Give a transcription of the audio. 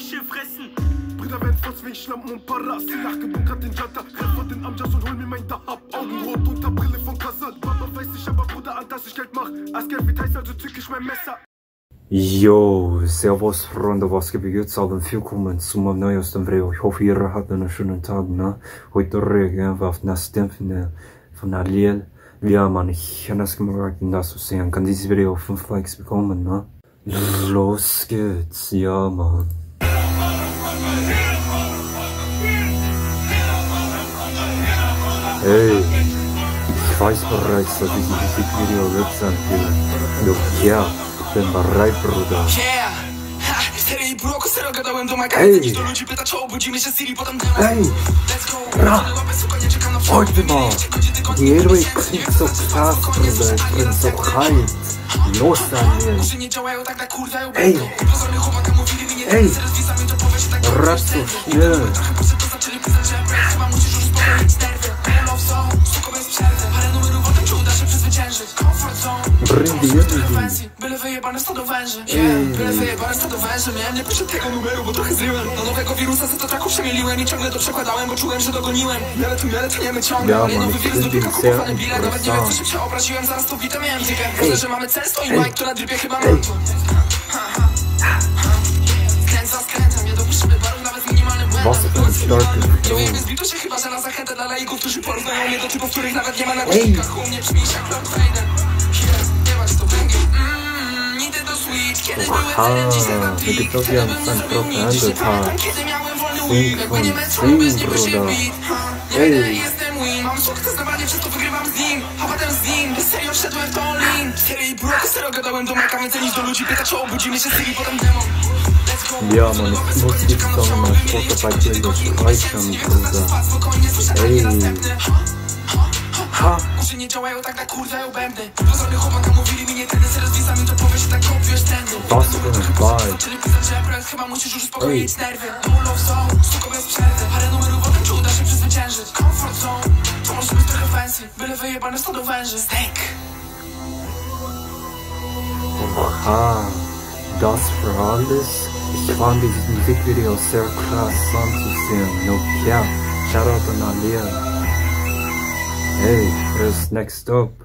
Fische fressen. Brüder werden fast wegen Schlampen und Paras. Die nachgebunkert den Janta, Treffer den Amjas und hol mir mein Dahab. Augenrot unter Brille von Kazan. Papa weiß nicht, aber Bruder, an dass ich Geld mach. Als Geld wird heiß, also zück ich mein Messer. Yo, servus Freunde, was geht jetzt auch willkommen zu meinem neuesten Video. Ich hoffe, ihr habt einen schönen Tag, ne? Heute reagieren wir auf das Dämpfen von Aliel. Ja, Mann, ich habe das gemerkt, das zu sehen. Kann dieses Video 5 Likes bekommen, ne? Los geht's, ja, Mann. Hey, ich weiß bereits, dass ich dieses Video jetzt anfühle. Doch ja, ich bin bereit, Bruder. Hey! Hey! Ra! Heute mal! Die Heroik klingt so krass, Bruder. Ich bin so hyped. Los, Daniel! Hey! Hey! Rap so schnell! Bring die Energie. Byle wyjebane stado węży. Byle wyjebane stado węży. Miałem nie piszę tego numeru, bo trochę zryłem. Na nowego wirusa to traku przemieliłem i ciągle to przekładałem, bo czułem, że dogoniłem. Miele tu nie ciągle, ale nowy wirus dopiero kupowany bile. Nawet nie wiem, co się obraziłem, zaraz to witę miałem tykę. Myślę, że mamy cel, stoi Mike, to na dripie chyba mam. Skręt za skrętem, nie dopuszczymy barów nawet z minimalnym błędem. Nie wyjebie z bitu się chyba, że na zachętę dla laików, którzy porównują mnie do typów, których nawet nie ma na głośnikach. U mnie brzmi jak Lord Vader. Aha, mit der Tobi haben seinen Propaganda-Tag. Sing von Sing, Bruder. Hey! Mam sukces, naprawdę przez to wygrywam z nim. A potem z nim, serio wszedłem w tą lin. Serio i broku, serio gadałem do Meka, więcej niż do ludzi. Pyta, czy obudzimy się z Siri, potem demon. Ja, Mann, ich muss die Song mal Spotify-Playlist speichern, Bruder. Ey! Ha! Uszy nie działają tak na kurwa bębny. Pozorny chłopaka mówili mi nie tędy, serio z widzami to powie się tak kopiujesz tędy. Was für ein Vibe! Czyli pisać, że projekt chyba musisz już uspokoić nerwy. No love zone, suko bez przerwy. Parę numerów potem czy uda się przezwyciężyć. Comfort zone, to może być trochę fancy. Byle wyjebane stado węży. Steak! Oha, das für alles? Ich fand dieses Musikvideo sehr krass anzusehen. No cap, shoutout an Aliel. Hey, who's next up?